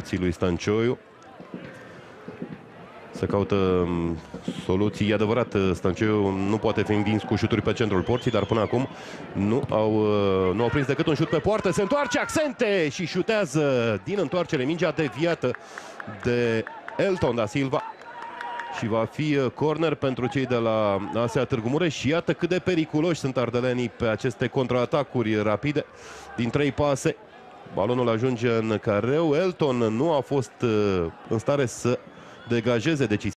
porții lui Stancioiu. Se caută soluții. E adevărat, Stancioiu nu poate fi învins cu șuturi pe centrul porții, dar până acum nu au prins decât un șut pe poartă. Se întoarce Accente și șutează din întoarcere, mingea deviată de Elton da Silva. Și va fi corner pentru cei de la ASEA Târgu Mureș. Și iată cât de periculoși sunt ardelenii pe aceste contraatacuri rapide. Din 3 pase, balonul ajunge în careu. Elton nu a fost în stare să degajeze decisiv.